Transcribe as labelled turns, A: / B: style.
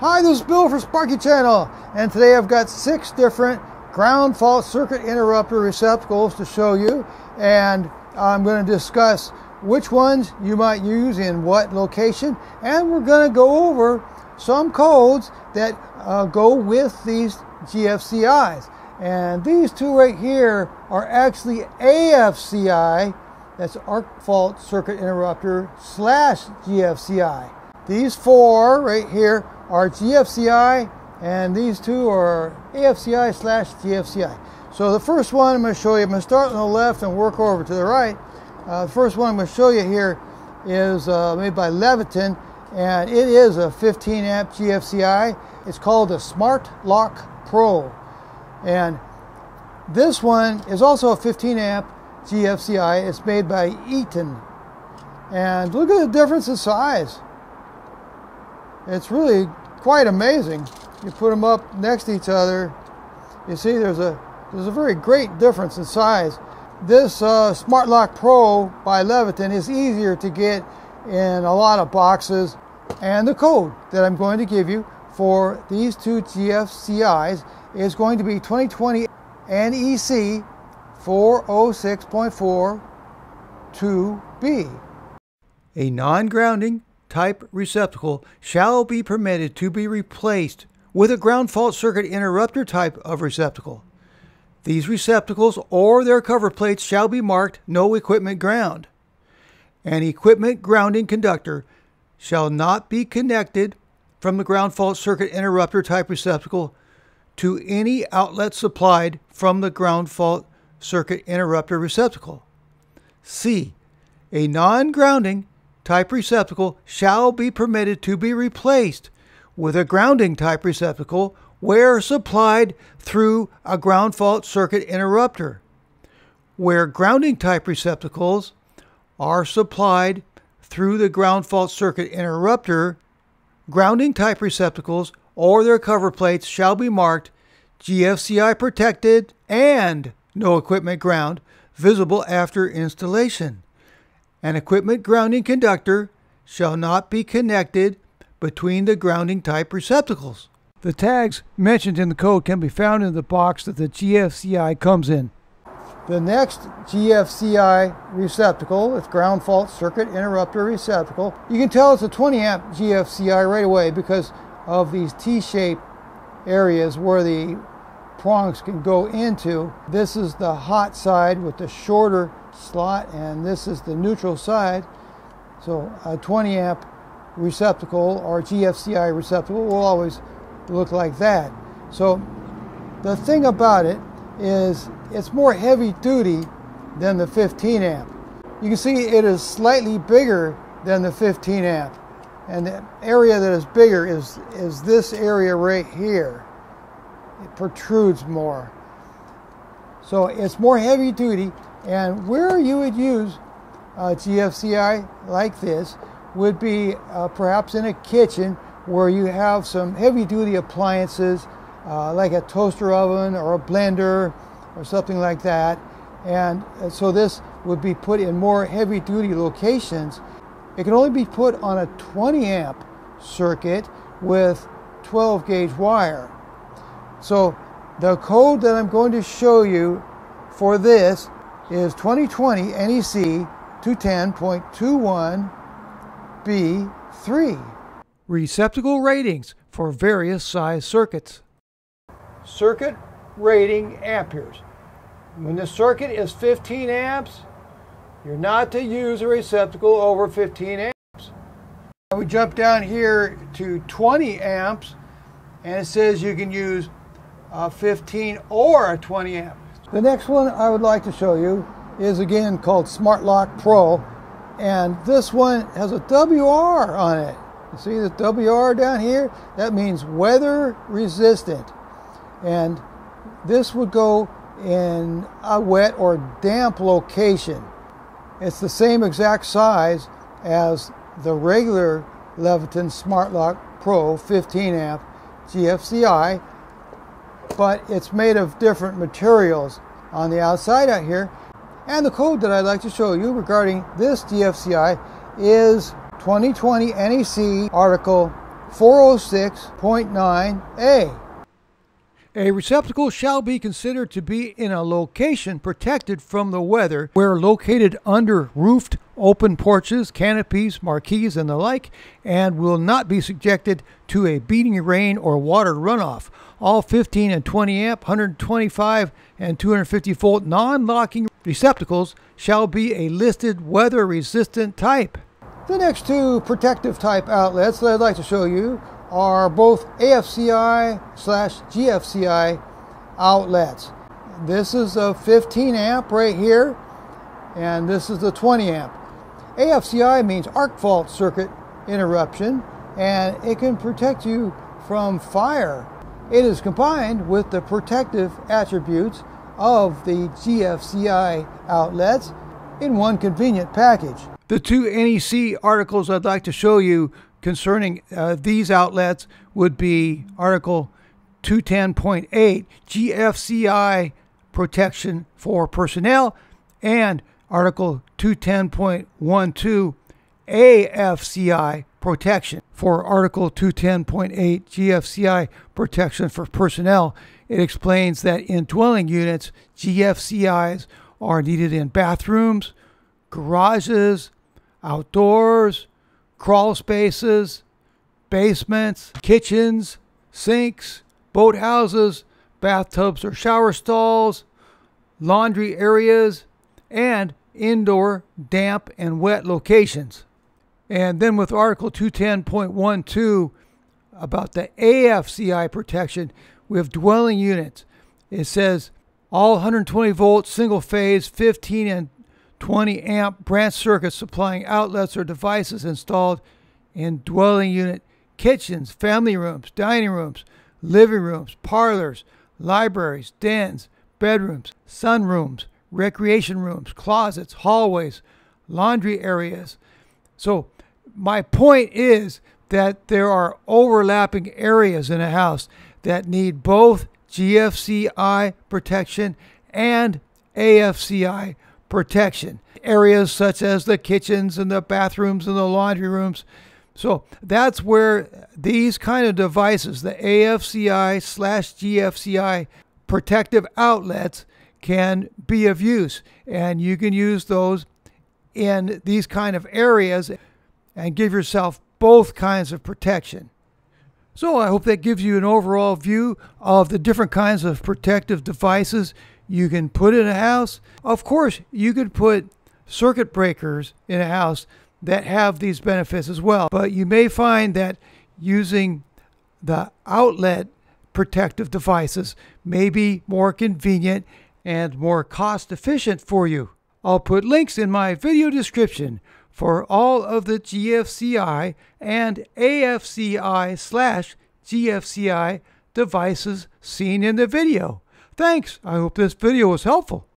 A: Hi, this is Bill for Sparky Channel, and today I've got 6 different ground fault circuit interrupter receptacles to show you, and I'm going to discuss which ones you might use in what location, and we're going to go over some codes that go with these GFCIs. And these two right here are actually AFCI, that's arc fault circuit interrupter / GFCI. These 4 right here are GFCI, and these 2 are AFCI / GFCI. So the first one I'm going to show you, I'm going to start on the left and work over to the right. The first one I'm going to show you here is made by Leviton, and it is a 15 amp GFCI. It's called the Smart Lock Pro. And this one is also a 15 amp GFCI. It's made by Eaton. And look at the difference in size. It's really quite amazing. You put them up next to each other, you see there's a very great difference in size. This Smart Lock Pro by Leviton is easier to get in a lot of boxes. And the code that I'm going to give you for these 2 GFCIs is going to be 2020 NEC 406.42B. A non-grounding type receptacle shall be permitted to be replaced with a ground fault circuit interrupter type of receptacle. These receptacles or their cover plates shall be marked no equipment ground. An equipment grounding conductor shall not be connected from the ground fault circuit interrupter type receptacle to any outlet supplied from the ground fault circuit interrupter receptacle. C. A non-grounding type receptacle shall be permitted to be replaced with a grounding type receptacle where supplied through a ground fault circuit interrupter. Where grounding type receptacles are supplied through the ground fault circuit interrupter, grounding type receptacles or their cover plates shall be marked GFCI protected and no equipment ground visible after installation. An equipment grounding conductor shall not be connected between the grounding type receptacles. The tags mentioned in the code can be found in the box that the GFCI comes in. The next GFCI receptacle is ground fault circuit interrupter receptacle. You can tell it's a 20 amp GFCI right away because of these T-shaped areas where the prongs can go into. This is the hot side with the shorter slot, and this is the neutral side. So a 20 amp receptacle or GFCI receptacle will always look like that. So the thing about it is it's more heavy duty than the 15 amp. You can see it is slightly bigger than the 15 amp, and the area that is bigger is this area right here. It protrudes more. So it's more heavy duty, and where you would use a GFCI like this would be perhaps in a kitchen where you have some heavy duty appliances like a toaster oven or a blender or something like that. And so this would be put in more heavy duty locations. It can only be put on a 20 amp circuit with 12 gauge wire. So the code that I'm going to show you for this is 2020 NEC 210.21B3. Receptacle ratings for various size circuits. Circuit rating amperes. When the circuit is 15 amps, you're not to use a receptacle over 15 amps. We jump down here to 20 amps, and it says you can use a 15 or a 20 amp. The next one I would like to show you is again called Smart Lock Pro, and this one has a WR on it. You see the WR down here? That means weather resistant, and this would go in a wet or damp location. It's the same exact size as the regular Leviton Smart Lock Pro 15 amp GFCI, but it's made of different materials on the outside out here. And the code that I'd like to show you regarding this GFCI is 2020 NEC Article 406.9a. A receptacle shall be considered to be in a location protected from the weather where located under roofed open porches, canopies, marquees, and the like, and will not be subjected to a beating rain or water runoff. All 15 and 20 amp, 125 and 250 volt non-locking receptacles shall be a listed weather resistant type. The next two protective type outlets that I'd like to show you are both AFCI/GFCI outlets. This is a 15 amp right here, and this is the 20 amp. AFCI means arc fault circuit interruption, and it can protect you from fire. It is combined with the protective attributes of the GFCI outlets in one convenient package. The two NEC articles I'd like to show you concerning these outlets would be Article 210.8 GFCI protection for personnel and Article 210.12 AFCI protection. For Article 210.8 GFCI protection for personnel, it explains that in dwelling units, GFCIs are needed in bathrooms, garages, outdoors, crawl spaces, basements, kitchens, sinks, boathouses, bathtubs or shower stalls, laundry areas, and indoor damp and wet locations. And then with Article 210.12 about the AFCI protection, we have dwelling units. It says all 120 volt single phase 15 and 20 amp branch circuits supplying outlets or devices installed in dwelling unit kitchens, family rooms, dining rooms, living rooms, parlors, libraries, dens, bedrooms, sunrooms, recreation rooms, closets, hallways, laundry areas. So my point is that there are overlapping areas in a house that need both GFCI protection and AFCI protection. Areas such as the kitchens and the bathrooms and the laundry rooms. So that's where these kind of devices, the AFCI/GFCI protective outlets, can be of use. And you can use those in these kind of areas and give yourself both kinds of protection. So I hope that gives you an overall view of the different kinds of protective devices you can put in a house. Of course, you could put circuit breakers in a house that have these benefits as well. But you may find that using the outlet protective devices may be more convenient and more cost efficient for you. I'll put links in my video description for all of the GFCI and AFCI/GFCI devices seen in the video. Thanks. I hope this video was helpful.